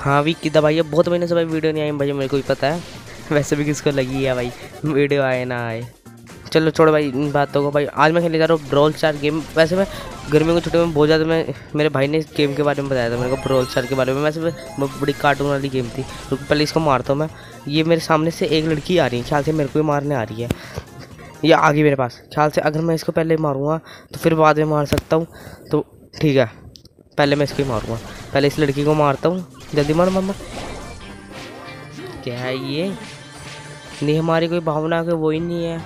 हाँ वीक की दवाई है, बहुत महीने से भाई वीडियो नहीं आई भाई, मेरे को भी पता है। वैसे भी किसको लगी है भाई वीडियो आए ना आए। चलो छोड़ो भाई इन बातों को। भाई आज मैं खेलने जा रहा हूँ ब्रॉल स्टार गेम। वैसे मैं गर्मियों की छुट्टियों में बहुत ज़्यादा मेरे भाई ने इस गेम के बारे में बताया था मेरे को, ब्रॉल स्टार के बारे में। वैसे बड़ी कार्टून वाली गेम थी। तो पहले इसको मारता हूँ मैं। ये मेरे सामने से एक लड़की आ रही है, ख्याल से मेरे को ही मारने आ रही है। ये आ गई मेरे पास, ख्याल से अगर मैं इसको पहले मारूँगा तो फिर बाद में मार सकता हूँ। तो ठीक है, पहले मैं इसको ही मारूँगा। पहले इस लड़की को मारता हूँ, जल्दी मार मम्मा। क्या है ये? नहीं हमारी कोई भावना के वो ही नहीं है,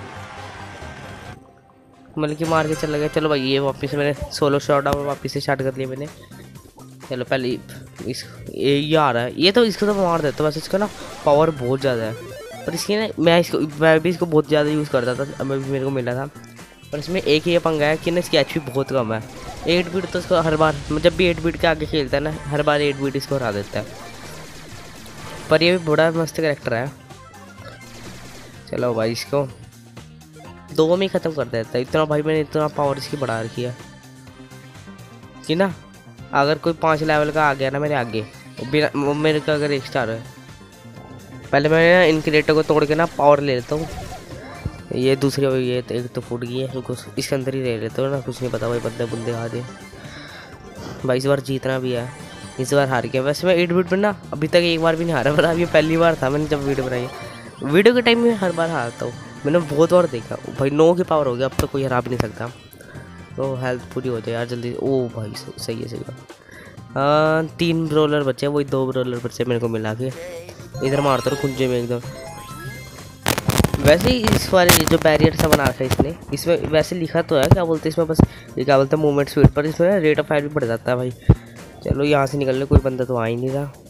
मतलब कि मार के चला गया। चलो भाई ये वापस मैंने सोलो शॉट आउट वापस से स्टार्ट कर लिया मैंने। चलो पहले इस ये आ रहा है, ये तो इसको तो मार देता हूँ। वैसे इसका ना पावर बहुत ज़्यादा है, पर इसकी ना मैं भी इसको बहुत ज़्यादा यूज़ करता था, अभी भी मेरे को मिला था। पर इसमें एक ही ये पंगा है कि ना इसकी एचपी बहुत कम है। 8 बीट तो इसको हर बार, जब भी 8 बीट के आगे खेलता है ना, हर बार 8 बीट इसको हरा देता है। पर ये भी बड़ा मस्त कैरेक्टर है। चलो भाई इसको 2 में ही ख़त्म कर देता है। इतना भाई मैंने इतना पावर इसकी बढ़ा रखी है कि ना अगर कोई 5 लेवल का आ गया ना मेरे आगे, बिना मेरे का अगर 1 स्टार है, पहले मैं ना इनक्रेटर को तोड़ के ना पावर ले लेता हूँ। ये दूसरी ये तो एक तो फूट गई है, कुछ इसके अंदर ही ले लेते हो ना, कुछ नहीं पता भाई बंदे बुंदे आ दे। भाई इस बार जीतना भी है, इस बार हार गया। वैसे मैं 8 बीट पर ना अभी तक एक बार भी नहीं हारा, पर अब ये पहली बार था मैंने जब वीडियो बनाई है। वीडियो के टाइम में हर बार हारता हूँ, मैंने बहुत बार देखा। भाई 9 की पावर हो गया, अब तो कोई हरा भी नहीं सकता। तो हेल्थ पूरी हो जाए यार जल्दी। ओ भाई सही है 3 ब्रोलर बचे, वही 2 ब्रोलर बचे मेरे को मिला के। इधर मारता रहो कुंजे में एकदम। वैसे ही इस वाले जो बैरियर सा बना रखा है इसने, इसमें वैसे लिखा तो है क्या बोलते हैं इसमें, बस ये क्या बोलते हैं मूवमेंट स्पीड, पर इसमें रेट ऑफ फायर भी बढ़ जाता है भाई। चलो यहाँ से निकलने, कोई बंदा तो आ ही नहीं रहा।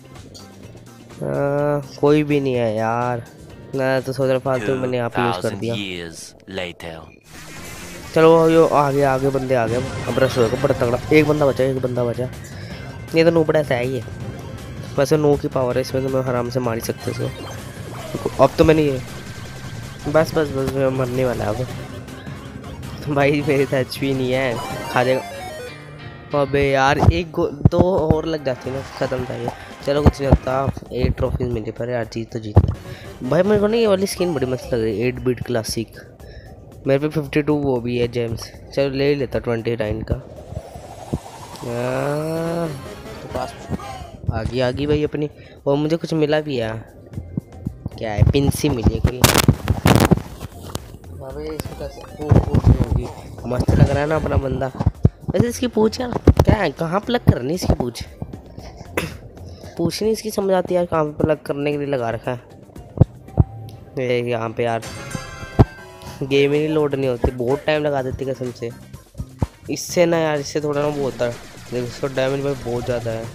कोई भी नहीं है यार, मैं तो सोच रहा फालतू मैंने यहाँ पे यूज़ कर दिया। चलो यो आगे आगे बंदे आ गए, अब रश होगा बड़ा तगड़ा। एक बंदा बचा। ये तो नूबड़ा सा है ये। वैसे 9 की पावर है इसमें, तो मैं आराम से मार ही सकते इसको। अब तो मैंने ये बस मैं मरने वाला है अब। भाई मेरे तो एचपी नहीं है, खा जाएगा। अबे यार 2 और लग जाती ना, ख़त्म था ये। चलो कुछ नहीं होता, 8 ट्रॉफीज मिली, पर यार जीत तो जीत। भाई मेरे को ना ये वाली स्किन बड़ी मस्त लग रही है, 8 बीट क्लासिक। मेरे पे 52 वो भी है जेम्स। चलो ले लेता 29 का। तो पास आ गई भाई अपनी। और मुझे कुछ मिला भी है, क्या है, पिंसी मिली है कोई। होगी मस्त लग रहा है ना अपना बंदा। वैसे इसकी पूछ यार क्या है, कहाँ प्लग करनी इसकी पूछ नहीं इसकी समझ आती यार, कहाँ पे प्लग करने के लिए लगा रखा है। यहाँ पे यार गेम ही लोड नहीं होती, बहुत टाइम लगा देती कसम से। इससे ना यार, इससे थोड़ा ना वो होता है। देखो इसका डैमेज भाई बहुत ज़्यादा है।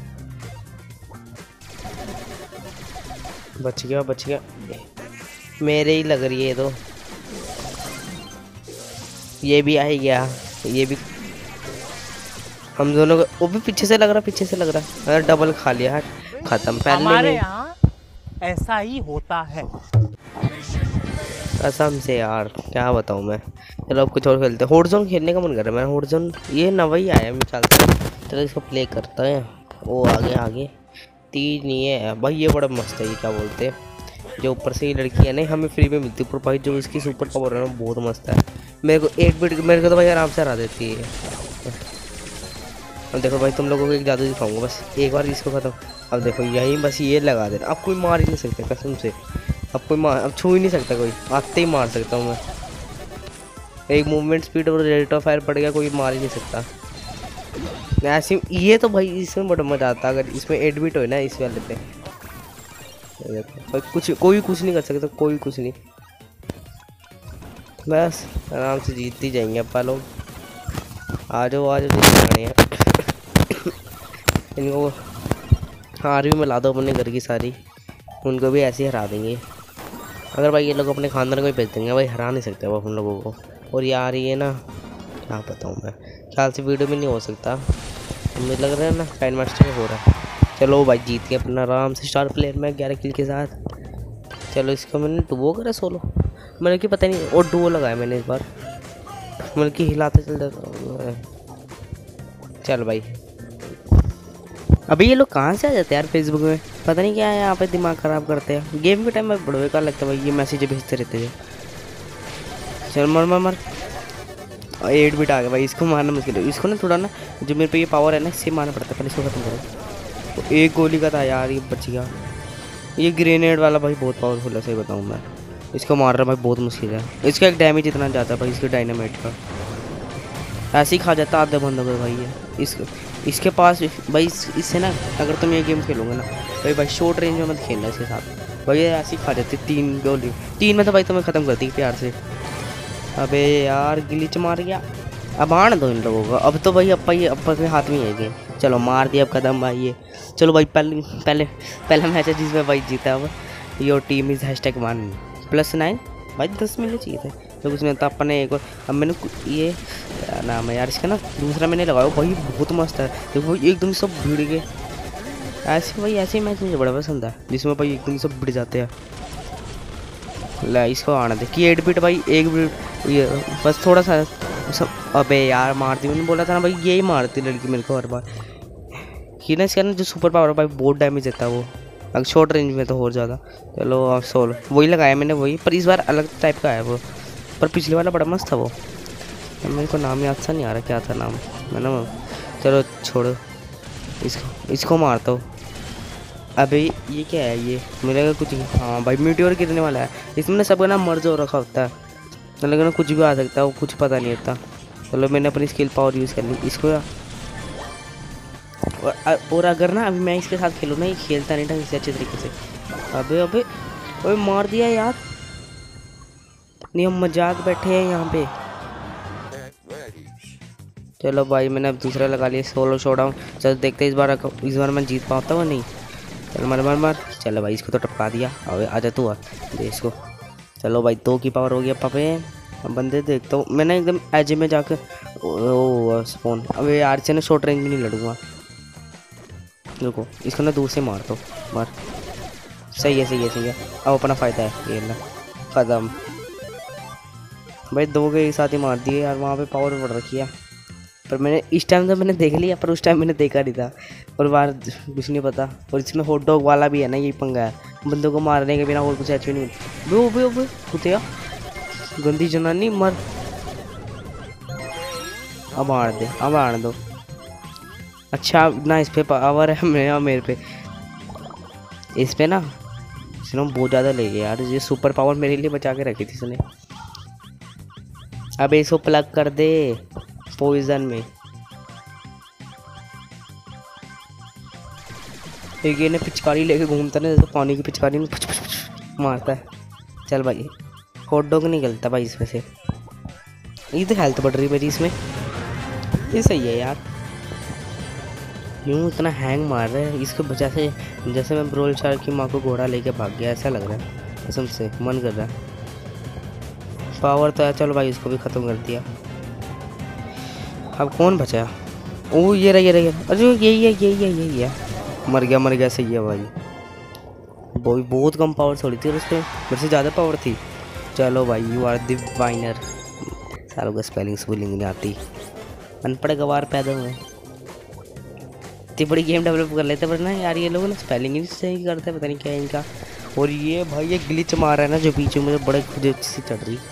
बच गया मेरे ही लग रही है ये तो। ये भी आ ही गया, ये भी हम दोनों को। वो भी पीछे से लग रहा है। डबल खा लिया, खत्म पहले हमारे यहाँ ऐसा ही होता है कसम से यार, क्या बताऊँ मैं। चलो अब कुछ और खेलते हैं। हॉटज़ोन खेलने का मन कर रहा है मैं। हॉटज़ोन ये नवा ही आया, मैं चलता है। चलो इसको प्ले करता है। वो आगे 3 ही है भाई, ये बड़ा मस्त है। ये क्या बोलते हैं, जो ऊपर से ये लड़की है ना, हमें फ्री में मिलती है ऊपर भाई। जो इसकी सुपर पावर है ना, बहुत मस्त है। मेरे को 8 बीट मेरे को तो भाई आराम से हरा देती है। अब देखो भाई तुम लोगों को एक जादू दिखाऊंगा, बस एक बार इसको खत्म। अब देखो यहीं बस ये लगा देना, अब कोई मार ही नहीं सकता कसम से। अब छू ही नहीं सकता कोई, आते ही मार सकता हूँ मैं। एक मूवमेंट स्पीड और रेट ऑफ फायर पड़ गया, कोई मार ही नहीं सकता ऐसे। ये तो भाई इसमें बड़ा मजा आता अगर इसमें 8 बीट हो ना इस वाले पे। देखो कोई कुछ नहीं कर सकता, कोई कुछ नहीं। बस आराम से जीत ही जाएंगे अपन लोग। आ जाओ हैं इनको आर्मी में ला दो अपने घर की सारी, उनको भी ऐसे ही हरा देंगे। अगर भाई ये लोग अपने खानदान को ही भेज देंगे भाई, हरा नहीं सकते वो हम लोगों को। और यार ये ना क्या बताऊँ मैं, ख्याल से वीडियो में नहीं हो सकता, मुझे लग रहा है ना फाइन मास्टर में हो रहा है। चलो भाई जीत के अपना आराम से स्टार प्लेयर में 11 किल के साथ। चलो इसको मैंने डुओ करा सोलो, मैंने कि पता नहीं, और डुओ लगाया मैंने इस बार, मतलब कि हिलाते चल जाता हूँ। चल भाई अभी ये लोग कहाँ से आ जाते हैं यार फेसबुक में, पता नहीं क्या है यहाँ पे, दिमाग ख़राब करते हैं। गेम के टाइम में बड़े बेकार लगता है भाई, ये मैसेज भेजते रहते थे। चल मर मर मर, 8 बिट आ गया भाई, इसको मारना मुश्किल है। इसको ना थोड़ा ना, जो मेरे पे ये पावर है ना, इससे मारना पड़ता है। पहले इसको खत्म करो। तो एक गोली का था यार, ये बच गया। ये ग्रेनेड वाला भाई बहुत पावरफुल है, सही बताऊँ मैं। इसको मार रहा भाई बहुत मुश्किल है। इसका एक डैमेज इतना जाता है भाई, इसके डायनामाइट का ऐसे ही खा जाता आधे बंदों को भाई। ये इसके पास भाई, इससे ना अगर तुम ये गेम खेलोगे ना भाई शॉर्ट रेंज में मत खेलना इसके साथ भाई, ये ऐसे ही खा जाती 3 गोली। 3 में तो भाई तुम्हें ख़त्म कर दी प्यार से। अबे यार ग्लिच मार गया। अब आने दो इन लोगों को, अब तो भाई अब के हाथ में ही है गेम। चलो मार दिया अब कदम भाई ये। चलो भाई पहला मैच है जिसमें भाई जीता। अब योर टीम इज़ #1 +9 भाई 10 मिलने चाहिए थे तो उसमें तो अपने एक और। अब मैंने ये क्या नाम है यार इसका ना, दूसरा मैंने लगाया भाई बहुत मस्त है। देखो भाई एकदम सब भिड़ गए ऐसे भाई, ऐसे मैच मुझे बड़ा पसंद है जिसमें भाई एकदम सब भिड़ जाते हैं। ला इसको आना दे कि 8 बिट भाई, 1 बिट ये बस थोड़ा सा सब। अबे यार मारती, मैंने बोला था ना भाई यही मारती लड़की मेरे को हर बार। कि ना इसका ना जो सुपर पावर भाई बहुत डैमेज देता है वो, अगर शॉर्ट रेंज में तो और ज़्यादा। चलो अब सोल वही लगाया मैंने वही, पर इस बार अलग टाइप का है वो, पर पिछले वाला बड़ा मस्त था वो। मेरे को नाम याद सा नहीं आ रहा क्या था नाम मैंने। चलो छोड़ो इसको मारता हूँ। अबे ये क्या है, ये मिलेगा कुछ। हाँ भाई मीटियोर गिरने वाला है इसमें ना, सबका नाम मर्ज हो रखा होता है, लेकिन कुछ भी आ सकता है, वो कुछ पता नहीं होता। चलो मैंने अपनी स्किल पावर यूज़ कर ली इसको। और अगर ना अभी मैं इसके साथ खेलूँ ना, ये खेलता नहीं ढंग से अच्छे तरीके से। अबे मार दिया यार, नहीं हम मजाक बैठे हैं यहाँ पे। चलो भाई मैंने अब दूसरा लगा लिया सोलो शोडाउन। चलो देखते इस बार मैं जीत पाता हूँ नहीं। चल मर। चलो भाई इसको तो टपका दिया। अबे आजा तू आ दे इसको। चलो भाई 2 की पावर हो गया पापे। अब बंदे देखता हूँ मैंने एकदम एज में जाकर ओ स्पॉन। अबे यार से ना शॉर्ट रेंज में नहीं लड़ूंगा। देखो इसको ना दूर से मार दो, मार। सही है। अब अपना फ़ायदा है ये ना कदम भाई, 2 के एक साथ ही मार दिए यार। वहाँ पे पावर बढ़ रखी है, पर मैंने इस टाइम तो मैंने देख लिया, पर उस टाइम मैंने देखा नहीं था और बार कुछ नहीं पता। और इसमें हॉट डॉग वाला भी है ना, यही पंगा है, बंदों को मारने के बिना और कुछ अच्छे नहीं। बे कुतिया गंदी जनानी मर। अब आने दो। अच्छा ना इस पे पावर है मेरे पे, इस पे ना इसने बहुत ज़्यादा ले गया यार। ये सुपर पावर मेरे लिए बचा के रखी थी इसने। अब इसको प्लग कर दे पॉइजन में। एक ये पिचकारी लेके घूमता ना, जैसे पानी की पिचकारी में मारता है। चल भाई हॉट डॉग नहीं गलता भाई इसमें से। ये तो हेल्थ बढ़ रही मेरी इसमें, ये सही है यार। यूँ इतना हैंग मार रहा है इसको वजह से, जैसे मैं ब्रोल चार की माँ को घोड़ा लेके भाग गया ऐसा लग रहा है कसम से। मन कर रहा है पावर तो है। चलो भाई इसको भी ख़त्म कर दिया। अब कौन बचा? ओ ये रहा। अरे यही है। मर गया सही है भाई। बहुत कम पावर छोड़ी थी और उस पर मेरे से ज़्यादा पावर थी। चलो भाई यू आर द वाइनर। सालों का स्पेलिंग नहीं आती, अनपढ़ गवार पैदा हुए। इतनी बड़ी गेम डेवलप कर लेते पर ना यार ये लोग ना स्पेलिंग ही सही करते हैं, पता नहीं क्या है इनका। और ये भाई ये ग्लिच मार रहा है ना जो पीछे, मुझे बड़े खुद अच्छी सी चढ़ रही।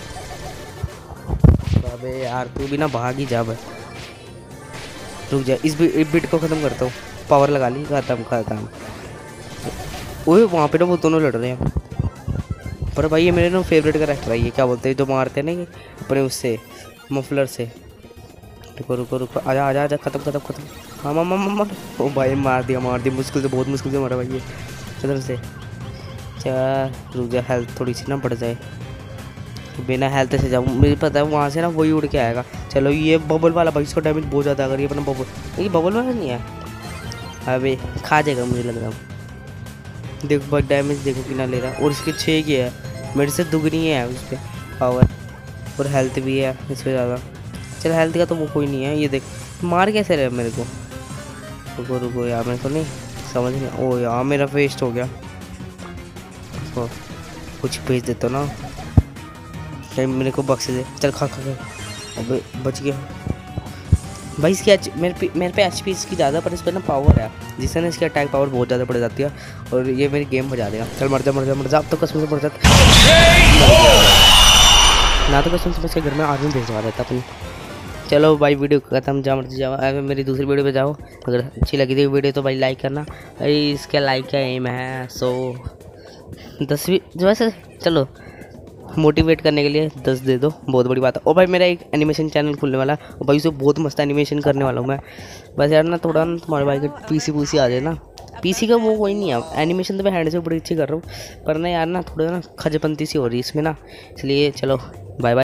अबे यार तू भी ना भाग ही जा भाई, रुक जा। इस बिट को ख़त्म करता हूँ, पावर लगा ली, खत्म। ओए वहाँ पे ना वो दोनों लड़ रहे हैं। पर भाई ये मेरे ना फेवरेट कैरेक्टर है, ये क्या बोलते हैं जो मारते हैं ना अपने उससे मफलर से। रुको आजा खत्म। हाँ मामा ओ भाई मार दिया मुश्किल से, बहुत मुश्किल से मारा भाई ये इधर से। चल रुक जा, हेल्थ थोड़ी सी ना बढ़ जाए। बिना हेल्थ से जाऊँ, मुझे पता है वहाँ से ना वही उड़ के आएगा। चलो ये बबल वाला भाई, इसको डैमेज बहुत ज़्यादा अगर ये अपना ये बबल वाला नहीं है। अबे खा जाएगा मुझे लग रहा है। देखो भाई डैमेज देखो कितना ले रहा है, और इसके 6 की है, मेरे से दुगनी है उस पर पावर, और हेल्थ भी है इस पर ज़्यादा। चल हेल्थ का तो वो कोई नहीं है। ये देख मार कैसे रहे मेरे को। रुको यार मेरे को नहीं समझ नहीं। ओ यार मेरा वेस्ट हो गया। तो कुछ भेज देता ना, मेरे को बक्से दे। चल खा। अबे बच गया भाई। इसकी मेरे पे HP इसकी ज़्यादा, पर इस पर ना पावर है। जिससे ना इसकी अटैक पावर बहुत ज़्यादा बढ़ जाती है और ये मेरी गेम बजा देगा। चल मर जा मर जा मर जा, अब तो कसम से मर जा ना, तो कसम से मैं इसके घर में आदमी भेजवा देता अपनी। चलो भाई वीडियो खत्म, जा मर्जी जाओ, अगर मेरी दूसरी वीडियो पे जाओ। अगर अच्छी लगी थी वीडियो तो भाई लाइक करना भाई, इसका लाइक का एम है 110 जो वैसे चलो मोटिवेट करने के लिए 10 दे दो, बहुत बड़ी बात है। और भाई मेरा एक एनिमेशन चैनल खुलने वाला है और भाई उसे बहुत मस्त एनिमेशन करने वाला हूँ मैं। बस यार ना थोड़ा ना तुम्हारे भाई का पीसी आ जाए ना, पीसी का वो कोई नहीं है, एनिमेशन तो मैं हैंड से बड़ी अच्छी कर रहा हूँ, पर ना यार ना थोड़ा ना खजपंती सी हो रही है इसमें ना, इसलिए चलो बाय बाय।